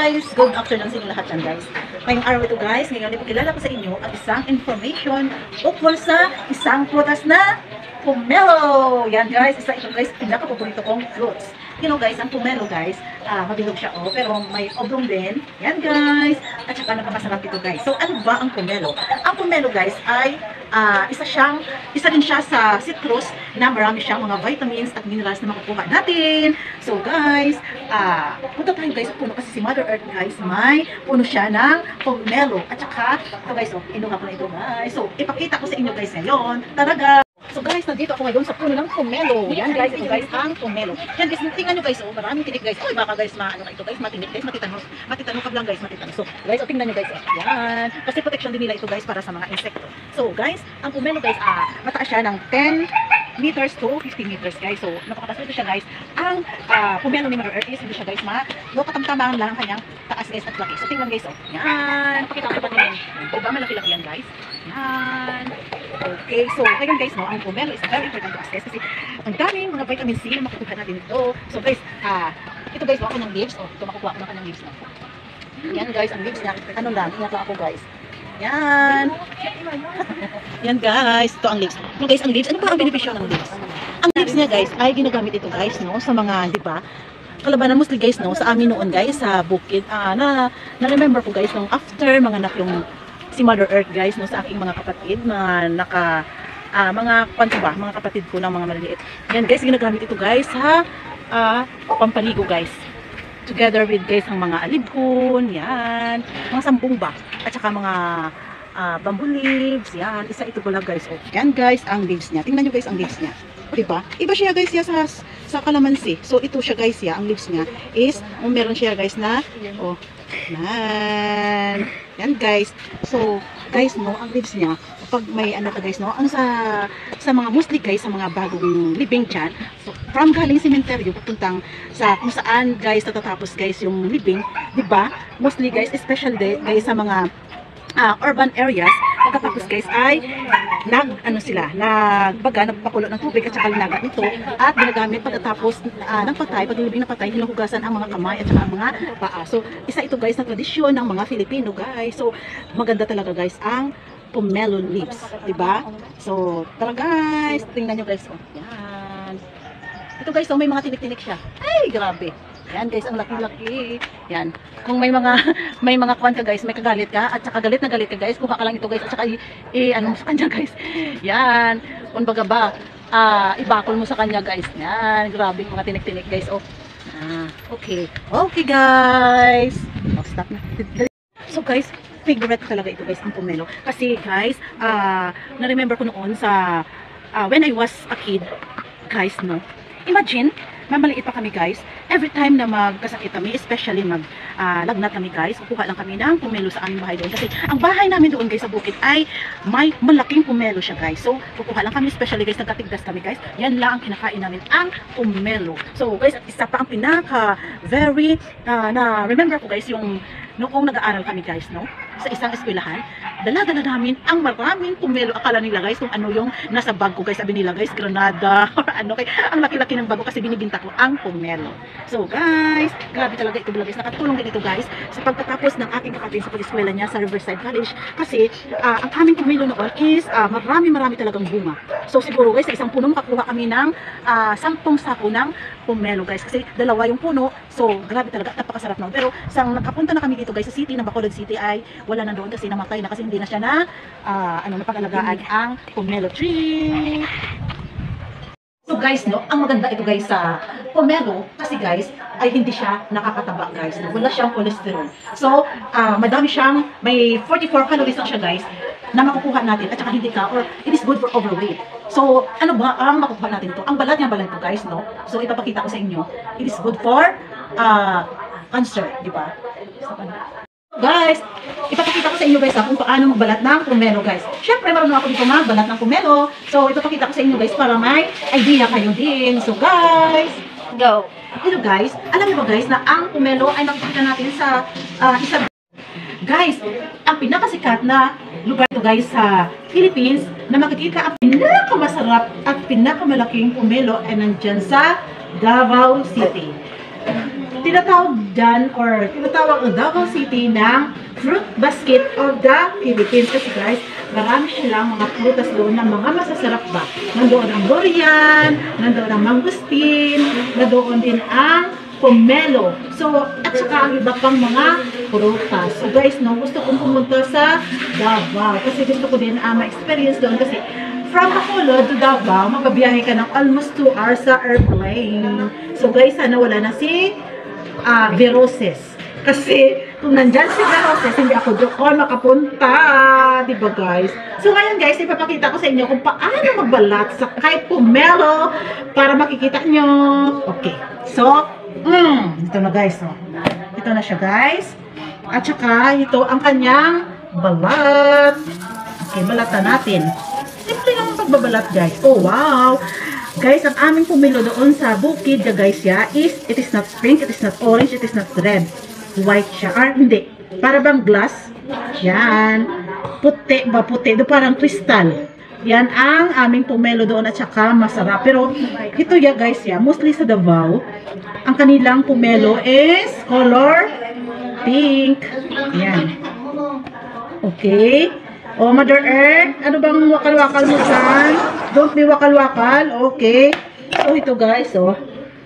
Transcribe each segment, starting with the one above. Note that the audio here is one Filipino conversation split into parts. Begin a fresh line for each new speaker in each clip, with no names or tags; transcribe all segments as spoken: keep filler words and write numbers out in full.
guys! Good afternoon sa inyo lahat yan guys. Ngayong araw ito guys, ngayon ipakilala ko sa inyo ang isang information ukol sa isang prutas na pomelo. Yan guys, isa ito guys, pinaka-paborito kong fruits. You know guys, ang pomelo guys, uh, mabilog siya oh, pero may oblong din. Yan guys, at saka napakasarap ito guys. So ano ba ang pomelo? Ang pomelo guys ay uh, isa siyang, isa din siya sa citrus na marami siyang mga vitamins at minerals na makukuha natin. So guys, uh, punta tayo guys sa puno kasi si Mother Earth guys, may puno siya ng pomelo. At saka, ito guys, oh, inuha ko na ito guys. So ipakita ko sa inyo guys ngayon. Tara guys! So guys, nandito ako ngayon sa puno ng pomelo. Yan guys, ito guys ang pomelo. Yan guys, tingnan nyo guys, oh, maraming tinik guys. Oy, baka guys, maano na ito guys, matinik guys, matitanos. Matitanos ka lang guys, matitanos. So guys, oh, tingnan nyo guys, oh. Yan. Kasi protection din nila ito guys para sa mga insekto. So guys, ang pomelo guys, ah, mataas siya ng ten meters to fifteen meters guys. So napakataas ito siya guys. Ang uh, pomelo ni Mother Earth is hindi siya guys, ma, no, katamtamaan lang ang kanyang taas guys at laki. So tingnan guys, oh. Yan. Pakita ko pa din. O ba, malaki-laki yan guys. Yan. Okay, so ngayon guys, no, ang pomelo is very important to access kasi ang daming mga vitamin C na makukuha natin ito. So guys, ah, ito guys, wako ng leaves. Oh, ito makukuha ko ng kanyang leaves na. Yan guys, ang leaves niya, ano lang, ingat lang ako guys. Yan. Yan guys, ito ang leaves. So guys, ang leaves, ano ba ang benepisyo ng leaves? Ang leaves niya guys, ay ginagamit ito guys, no, sa mga, di ba, kalabanan mostly guys, no, sa amin noon guys, sa bukid, ah, na, na-remember ko guys, nung after mga anak yung si Mother Earth guys, no, sa aking mga kapatid, mga naka, uh, mga kwanto ba, mga kapatid ko ng mga maliliit. Yan guys, ginagamit ito guys sa uh, pampaligo guys. Together with guys ang mga alibhon, yan, mga sambong ba, at saka mga uh, bamboo leaves, yan, isa ito pala guys. Oh. Yan guys, ang leaves niya. Tingnan nyo guys ang leaves niya. Diba? Iba siya guys ya sa, sa kalamansi. So ito siya guys ya, ang leaves niya is, oh, meron siya guys na, oh, yan. Yan guys. So, guys, no, ang leaves niya, pag may ano ka guys, no, ang sa sa mga mostly guys, sa mga bagong living dyan, so, from galing sementeryo, papuntang sa kung saan guys, natatapos guys yung living, di ba? Mostly guys, especially guys sa mga uh, urban areas, pagkatapos guys ay nag ano sila, nagbaga, nagpakulo ng tubig at saka linaga nito at ginagamit pagkatapos uh, ng patay, pag nilibing na patay, hinuhugasan ang mga kamay at saka ang mga paa. So isa ito guys na tradisyon ng mga Filipino guys. So maganda talaga guys ang pomelo leaves, di ba? So tara guys, tingnan nyo guys. Oh, yan. Ito guys, oh, may mga tinik-tinik siya. Ay, grabe. Yan guys, ang laki-laki. Yan. Kung may mga may mga kwan ka guys, may kagalit ka at saka galit na galit ka guys, kuha ka lang ito guys at saka i, ano mo sa kanya guys. Yan. Kung baga ba, uh, ibakol mo sa kanya guys. Yan. Grabe mga tinik-tinik guys. Oh. Ah, okay. Okay guys. Oh, stop na. So guys, favorite talaga ito guys ang pomelo. Kasi guys, uh, na-remember ko noon sa uh, when I was a kid, guys, no. Imagine, mamaliit pa kami guys, every time na magkasakit kami, especially mag uh, lagnat kami guys, kukuha lang kami ng pomelo sa aming bahay doon. Kasi ang bahay namin doon guys sa bukid ay may malaking pomelo siya guys. So kukuha lang kami, especially guys, nagkatigdas kami guys. Yan lang ang kinakain namin, ang pomelo. So guys, isa pa ang pinaka very, uh, na remember ko guys, yung noong nag-aaral kami guys, no? Sa isang eskwelahan, dala-dala namin ang maraming pomelo. Akala nila guys kung ano yung nasa bag ko guys. Sabi nila guys, granada or ano. Kaya ang laki-laki ng bag ko kasi binibinta ko ang pomelo. So guys, grabe talaga ito guys. Nakatulong din ito guys sa pagkatapos ng aking kapatid sa pag-eskwela niya sa Riverside College. Kasi uh, ang aming pomelo noon is uh, marami-marami talagang bunga. So siguro guys, sa isang puno makakuha kami ng uh, sampung sako ng pomelo guys. Kasi dalawa yung puno. So grabe talaga, napakasarap noon. Pero sang nakapunta na kami dito guys sa city, ng Bacolod City, ay wala na doon kasi namatay na kasi hindi na siya na uh, ano, napag-alagaan ang pomelo tree. So guys, no, ang maganda ito guys sa pomelo kasi guys ay hindi siya nakakataba guys, no? Wala siyang cholesterol. So uh, madami siyang, may forty-four calories lang siya guys na makukuha natin at saka hindi ka, or it is good for overweight. So ano ba ang makukuha natin ito? Ang balat niya balat ito guys, no? So ipapakita ko sa inyo, it is good for uh, cancer, di ba? Guys, ipapakita ko sa inyo guys ha, kung paano magbalat ng pomelo guys. Siyempre, marunong ako dito magbalat ng pomelo. So, ipapakita ko sa inyo guys para may idea kayo din. So, guys, go! Ito guys, alam niyo ba guys na ang pomelo ay nakikita natin sa uh, isa. Guys, ang pinakasikat na lugar ito guys sa Philippines na makikita ang pinakamasarap at pinakamalaking pomelo ay nandyan sa Davao City. tinatawag dyan or tinatawag ang Davao City ng fruit basket of the Philippines. Kasi guys, marami silang mga prutas doon na mga masasarap ba. Nandoon ang durian, nandoon ang mangustin, nandoon din ang pomelo. So, at saka ang iba pang mga prutas. So guys, no, gusto kong pumunta sa Davao kasi gusto ko din uh, ma-experience doon kasi from Bacolod to Davao, magbabiyahe ka ng almost two hours sa airplane. So guys, sana wala na si uh, Veroses. Kasi kung nandyan si Veroses, hindi ako doon makapunta. Diba guys? So ngayon guys, ipapakita ko sa inyo kung paano magbalat sa kay pomelo para makikita nyo. Okay. So, mm, ito na guys. Oh. Ito na siya guys. At saka ito ang kanyang balat. Okay, balatan natin. Simple lang ang pagbabalat guys. Oh wow! Guys, ang aming pumilo doon sa bukid guys ya is, it is not pink, it is not orange, it is not red. White siya. Ah, hindi. Para bang glass? Yan. Puti ba? Puti. Do parang kristal. Yan ang aming pumelo doon at saka masarap. Pero ito ya guys ya, mostly sa Davao, ang kanilang pumelo is color pink. Yan. Okay. Oh, Mother Earth, ano bang wakal-wakal mo dyan? Don't be wakal-wakal, okay. So, ito guys, oh.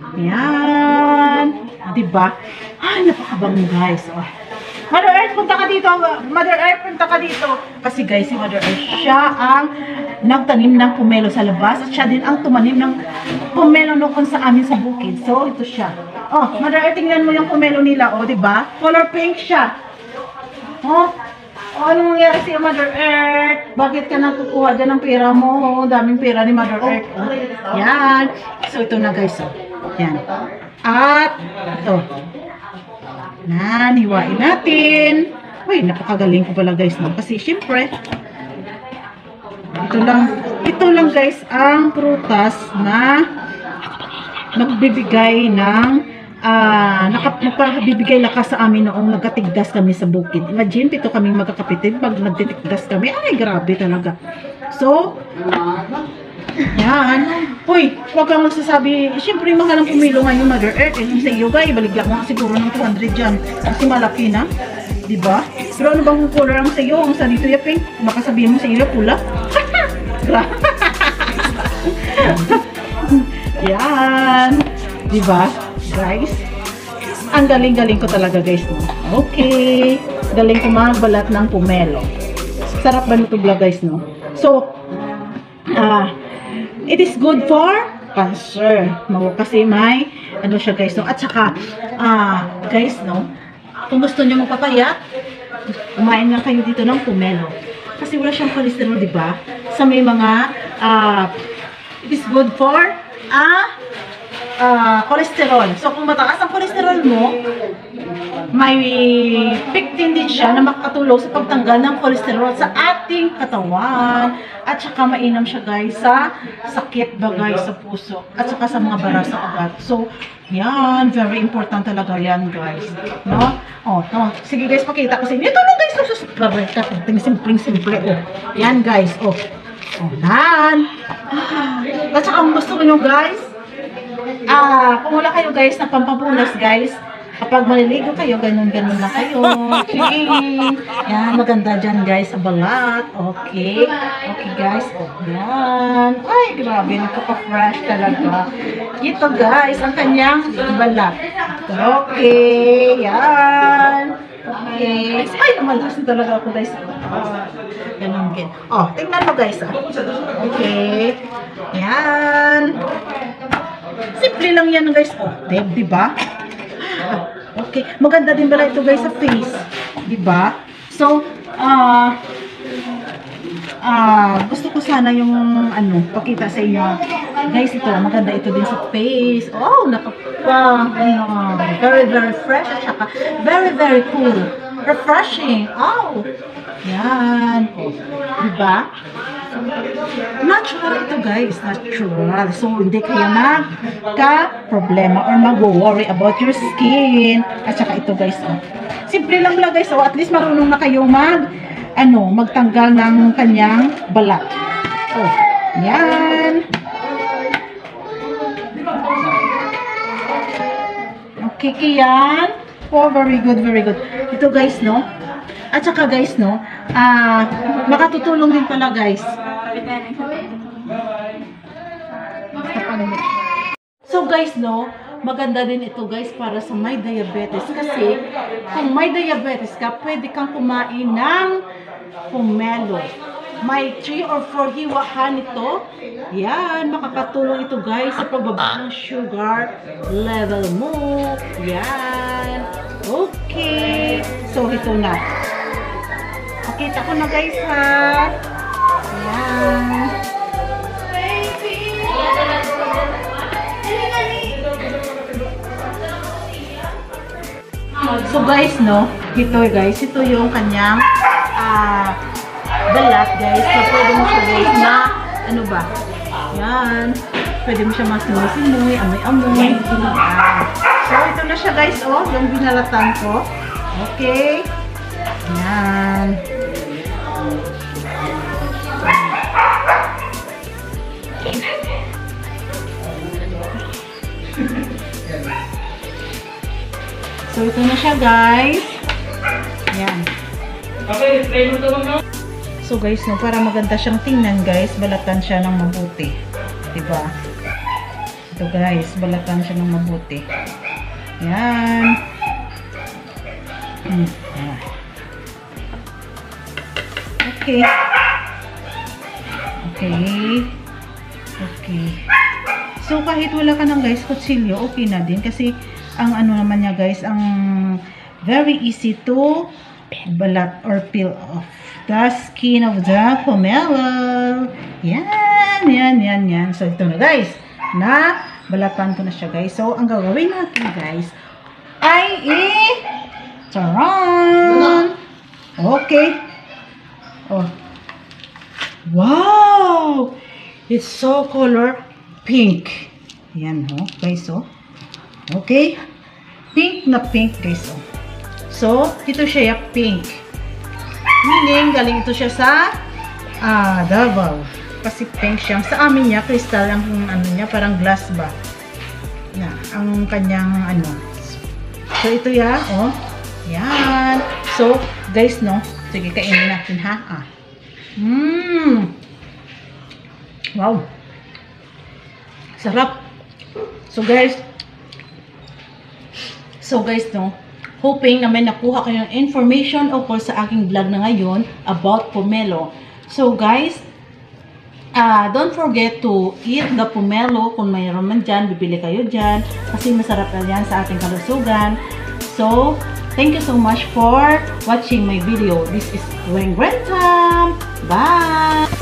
Ayan. Diba? Ay, napakabango guys, oh. Mother Earth, punta ka dito. Mother Earth, punta ka dito. Kasi guys, si Mother Earth, siya ang nagtanim ng pomelo sa labas. At siya din ang tumanim ng pomelo noon sa amin sa bukid. So, ito siya. Oh, Mother Earth, tingnan mo yung pomelo nila, oh, diba? Color pink siya. Oh, oh, anong nangyari sa Mother Earth? Bakit ka nakukuha dyan ng pera mo? Daming pera ni Mother Earth. Oh. Yan. So, ito na guys. Oh. Yan. At, ito. Naniwain natin. Uy, napakagaling ko pala guys. No? Kasi, syempre, ito lang, ito lang guys, ang prutas na nagbibigay ng Ah, uh, nakapabibigay lakas sa amin noong nagkatigdas kami sa bukid. Imagine, pito kaming magkakapitid pag nagtitigdas kami. Ay, grabe talaga. So, yan. Uy, huwag kang magsasabi, siyempre mahal ang pumilo ngayon, Mother Earth. Eh, sa iyo, guys, baligyan mo siguro ng two hundred dyan. Kasi malaki na. Diba? Pero ano bang color ang sa iyo? Ang sa dito ya, pink? Makasabihin mo sa iyo, pula? Yan. Diba? Guys, ang galing-galing ko talaga guys. No? Okay, galing ko magbalat ng pomelo. Sarap ba nito vlog guys, no? So, uh, it is good for cancer. No? Kasi may, ano siya guys, no? At saka, uh, guys, no? Kung gusto nyo magpapayat, kumain lang kayo dito ng pomelo. Kasi wala siyang cholesterol, di ba? Sa may mga, uh, it is good for, ah, uh, Uh, cholesterol. So, kung mataas ang cholesterol mo, may pectin din siya na makatulong sa pagtanggal ng cholesterol sa ating katawan. At saka mainam siya guys sa sakit ba guys sa puso. At saka sa mga bara sa ugat. So, yan. Very important talaga yan guys. No? Oh, no. Sige guys, pakita ko sa inyo. Ito lang guys. Ito simple-simple. Oh. Yan guys. Oh. Oh, yan. At saka kung gusto ko nyo guys, Ah, kung wala kayo guys na pampapunas guys, kapag maliligo kayo, ganun-ganun lang kayo. Okay. Yan, maganda dyan guys sa balat. Okay. Okay guys. Oh, yan. Ay, grabe. Nagkaka-fresh talaga. Ito guys, ang kanyang balat. Okay. Yan. Okay. Ay, namalas na talaga ako guys. Ah, ganun din. Oh, tingnan mo guys ah. Okay. Yan. Simple lang yan guys. Oh, di ba? Okay. Maganda din pala ito guys sa face. Di ba? So, ah, uh, ah, uh, gusto ko sana yung ano, pakita sa inyo. Guys, ito, maganda ito din sa face. Oh, nakapa, ano, very, very fresh at saka very, very cool. Refreshing. Oh, yan. Oh, di ba? Natural ito guys, natural. So, hindi kayo magka-problema or mag-worry about your skin. At saka ito guys, oh. Simple lang lang guys, so at least marunong na kayo mag, ano, magtanggal ng kanyang balat. Oh, yan. Okay. Kiki yan. Oh, very good, very good. Ito guys, no? At saka guys, no? Ah, makatutulong din pala guys. So guys, no? Maganda din ito guys para sa may diabetes. Kasi kung may diabetes ka, pwede kang kumain ng pomelo. May three or four hiwa ka nito. Yan, makakatulong ito guys sa pagbaba ng sugar level mo. Yan. Okay. So, ito na. Pakita ko na guys ha. Yan. So guys, no? Ito guys, ito yung kanyang ah, balat guys. So, pwede mo siya guys na, ano ba? Yan. Pwede mo siya masinuy-sinuy, amoy-amoy. Yan. So, ito na siya guys, oh. Yung binalatan ko. Okay. Yan. So, ito na siya guys. Yan.
Okay, try mo ito lang.
So guys, no, para maganda siyang tingnan guys, balatan siya ng mabuti. Diba? Ito guys, balatan siya ng mabuti. Yan. Hmm. Yan. Okay. Okay. Okay. So kahit wala ka ng guys, kutsilyo, okay na din. Kasi ang ano naman niya guys, ang very easy to balat or peel off the skin of the pomelo. Yan, yan, yan, yan. So, ito na guys. Na, balatan ko na siya guys. So, ang gagawin natin guys ay i-taran. Okay. Oh. Wow! It's so color pink. Yan ho, oh, guys. Oh. Okay. Pink na pink guys. Oh. So, ito siya yung pink. Meaning, galing ito siya sa ah, Davao. Kasi pink siya. Sa amin niya, crystal ang ano niya, parang glass ba. Na, ang kanyang ano. So, ito ya, oh. Yan. So, guys, no. Sige, kainin natin, ha? Ah. Mmm. Wow. Sarap. So, guys. So, guys, no. Hoping na may nakuha kayong information o sa aking vlog na ngayon about pomelo. So guys, uh, don't forget to eat the pomelo. Kung mayroon man dyan, bibili kayo dyan. Kasi masarap na yan sa ating kalusugan. So, thank you so much for watching my video. This is Gwen Gwen Tam. Bye!